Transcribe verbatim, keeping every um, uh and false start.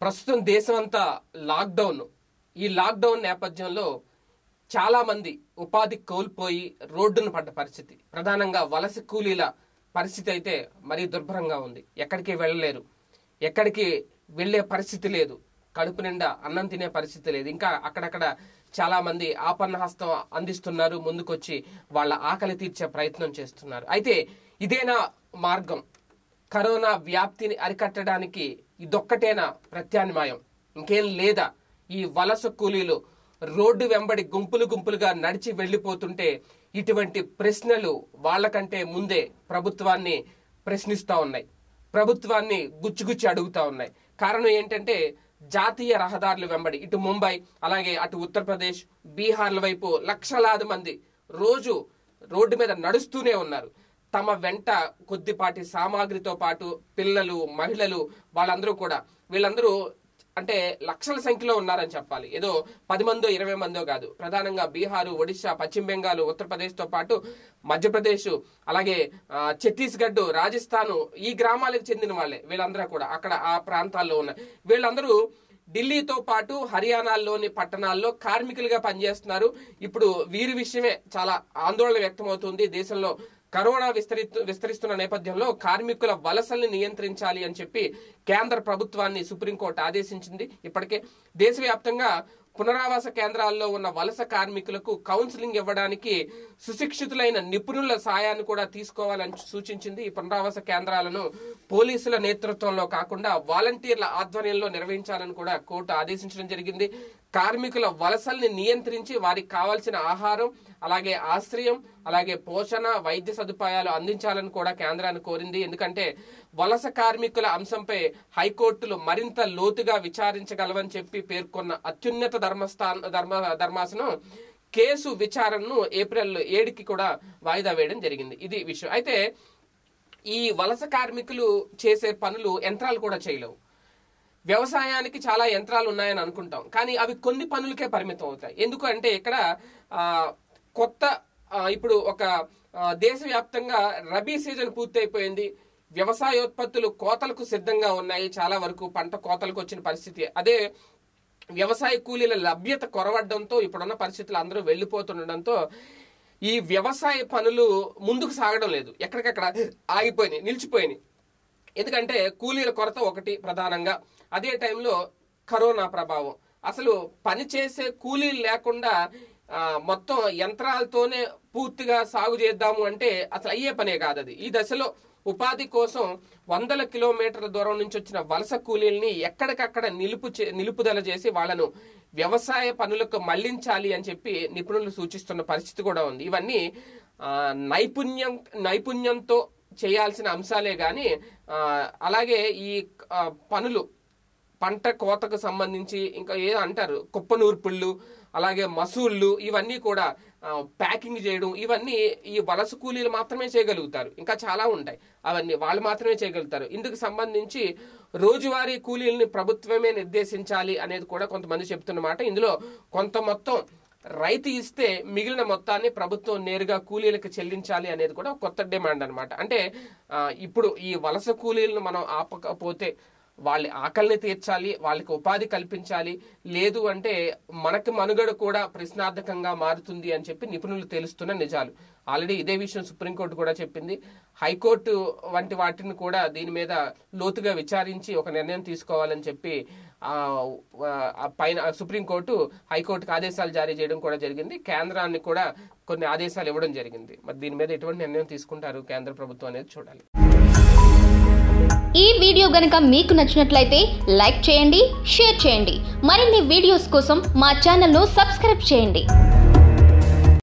ప్రస్తుతం దేశం అంతా లాక్డౌన్. ఈ లాక్డౌన్ నేపథ్యంలో చాలా మంది ఉపాధి కోల్పోయి రోడ్డును పడ్డ పరిస్థితి. ప్రధానంగా వలస కూలీల పరిస్థితి అయితే మరీ దుర్భరంగా ఉంది. ఎక్కడికి వెళ్ళలేరు, ఎక్కడికి వెళ్లే పరిస్థితి లేదు, కడుపు నిండా అన్నం తినే పరిస్థితి లేదు. ఇంకా అక్కడక్కడ చాలా మంది ఆపన్న హస్తం అందిస్తున్నారు, ముందుకొచ్చి వాళ్ళ ఆకలి తీర్చే ప్రయత్నం చేస్తున్నారు. అయితే ఇదేనా మార్గం? కరోనా వ్యాప్తిని అరికట్టడానికి ఇదొక్కటేనా ప్రత్యామ్నాయం? ఇంకేం లేదా? ఈ వలస కూలీలు రోడ్డు వెంబడి గుంపులు గుంపులుగా నడిచి వెళ్లిపోతుంటే ఇటువంటి ప్రశ్నలు వాళ్ళకంటే ముందే ప్రభుత్వాన్ని ప్రశ్నిస్తా ఉన్నాయి, ప్రభుత్వాన్ని గుచ్చిగుచ్చి అడుగుతా ఉన్నాయి. కారణం ఏంటంటే జాతీయ రహదారుల వెంబడి ఇటు ముంబై అలాగే అటు ఉత్తరప్రదేశ్, బీహార్ల వైపు లక్షలాది మంది రోజు రోడ్డు మీద నడుస్తూనే ఉన్నారు. తమ వెంట కొద్దిపాటి సామాగ్రితో పాటు పిల్లలు, మహిళలు, వాళ్ళందరూ కూడా వీళ్ళందరూ అంటే లక్షల సంఖ్యలో ఉన్నారని చెప్పాలి. ఏదో పది మందో ఇరవై మందో కాదు. ప్రధానంగా బీహారు, ఒడిశా, పశ్చిమ బెంగాల్, ఉత్తరప్రదేశ్ తో పాటు మధ్యప్రదేశ్, అలాగే ఛత్తీస్గఢ్, రాజస్థాన్, ఈ గ్రామాలకు చెందిన వాళ్ళే వీళ్ళందరూ కూడా అక్కడ ఆ ప్రాంతాల్లో ఉన్న వీళ్ళందరూ ఢిల్లీతో పాటు హర్యానాలోని పట్టణాల్లో కార్మికులుగా పనిచేస్తున్నారు. ఇప్పుడు వీరి విషయమే చాలా ఆందోళన వ్యక్తమవుతుంది. దేశంలో కరోనా విస్తరి విస్తరిస్తున్న నేపథ్యంలో కార్మికుల వలసల్ని నియంత్రించాలి అని చెప్పి కేంద్ర ప్రభుత్వాన్ని సుప్రీంకోర్టు ఆదేశించింది. ఇప్పటికే దేశవ్యాప్తంగా పునరావాస కేంద్రాల్లో ఉన్న వలస కార్మికులకు కౌన్సిలింగ్ ఇవ్వడానికి సుశిక్షితులైన నిపుణుల సాయాన్ని కూడా తీసుకోవాలని సూచించింది. ఈ పునరావాస కేంద్రాలను పోలీసుల నేతృత్వంలో కాకుండా వాలంటీర్ల ఆధ్వర్యంలో నిర్వహించాలని కూడా కోర్టు ఆదేశించడం జరిగింది. కార్మికుల వలసల్ని నియంత్రించి వారికి కావాల్సిన ఆహారం, అలాగే ఆశ్రయం, అలాగే పోషణ, వైద్య సదుపాయాలు అందించాలని కూడా కేంద్రాన్ని కోరింది. ఎందుకంటే వలస కార్మికుల అంశంపై హైకోర్టులు మరింత లోతుగా విచారించగలవని చెప్పి పేర్కొన్న అత్యున్నత ధర్మస్థాన ధర్మ ధర్మాసనం కేసు విచారణను ఏప్రిల్ ఏడుకి కూడా వాయిదా వేయడం జరిగింది. ఇది విషయం. అయితే ఈ వలస కార్మికులు చేసే పనులు యంత్రాలు కూడా చేయలేవు. వ్యవసాయానికి చాలా యంత్రాలు ఉన్నాయని అనుకుంటాం, కానీ అవి కొన్ని పనులకే పరిమితం అవుతాయి. ఎందుకు అంటే ఇక్కడ కొత్త ఇప్పుడు ఒక దేశవ్యాప్తంగా రబీ సీజన్ పూర్తయిపోయింది. వ్యవసాయోత్పత్తులు కోతలకు సిద్ధంగా ఉన్నాయి. చాలా వరకు పంట కోతలకు వచ్చిన పరిస్థితి. అదే వ్యవసాయ కూలీల లభ్యత కొరవడంతో ఇప్పుడున్న పరిస్థితులు అందరూ వెళ్లిపోతుండడంతో ఈ వ్యవసాయ పనులు ముందుకు సాగడం లేదు. ఎక్కడికక్కడ ఆగిపోయినాయి, నిలిచిపోయినాయి. ఎందుకంటే కూలీల కొరత ఒకటి ప్రధానంగా, అదే టైంలో కరోనా ప్రభావం. అసలు పనిచేసే కూలీలు లేకుండా మొత్తం యంత్రాలతోనే పూర్తిగా సాగు చేద్దాము అంటే అసలు అయ్యే పనే కాదు అది. ఈ దశలో ఉపాధి కోసం వందల కిలోమీటర్ల దూరం నుంచి వచ్చిన వలస కూలీల్ని ఎక్కడికక్కడ నిలుపు నిలుపుదల చేసి వాళ్ళను వ్యవసాయ పనులకు మళ్లించాలి అని చెప్పి నిపుణులు సూచిస్తున్న పరిస్థితి కూడా ఉంది. ఇవన్నీ నైపుణ్యం నైపుణ్యంతో చేయాల్సిన అంశాలే గాని అలాగే ఈ పనులు పంట కోతకు సంబంధించి ఇంకా ఏదో అంటారు కుప్పనూర్పుళ్ళు, అలాగే మసూళ్ళు, ఇవన్నీ కూడా ప్యాకింగ్ చేయడం, ఇవన్నీ ఈ వలస కూలీలు మాత్రమే చేయగలుగుతారు. ఇంకా చాలా ఉంటాయి, అవన్నీ వాళ్ళు మాత్రమే చేయగలుగుతారు. ఇందుకు సంబంధించి రోజువారీ కూలీలని ప్రభుత్వమే నిర్దేశించాలి అనేది కూడా కొంతమంది చెప్తున్నమాట. ఇందులో కొంత మొత్తం రైతు ఇస్తే మిగిలిన మొత్తాన్ని ప్రభుత్వం నేరుగా కూలీలకు చెల్లించాలి అనేది కూడా కొత్త డిమాండ్ అనమాట. అంటే ఇప్పుడు ఈ వలస కూలీలను మనం ఆపకపోతే వాళ్ళ ఆకలిని తీర్చాలి, వాళ్ళకి ఉపాధి కల్పించాలి. లేదు అంటే మనకి మనుగడ కూడా ప్రశ్నార్థకంగా మారుతుంది అని చెప్పి నిపుణులు తెలుస్తున్న నిజాలు. ఆల్రెడీ ఇదే విషయం సుప్రీంకోర్టు కూడా చెప్పింది. హైకోర్టు వంటి వాటిని కూడా దీని మీద లోతుగా విచారించి ఒక నిర్ణయం తీసుకోవాలని చెప్పి ఆ పైన సుప్రీంకోర్టు హైకోర్టుకు ఆదేశాలు జారీ చేయడం కూడా జరిగింది. కేంద్రాన్ని కూడా కొన్ని ఆదేశాలు ఇవ్వడం జరిగింది. మరి దీని మీద ఎటువంటి నిర్ణయం తీసుకుంటారు కేంద్ర ప్రభుత్వం అనేది చూడాలి. ఈ వీడియో గనుక మీకు నచ్చినట్లయితే లైక్ చేయండి, షేర్ చేయండి. మరిన్ని వీడియోస్ కోసం మా ఛానల్ను సబ్స్క్రైబ్ చేయండి.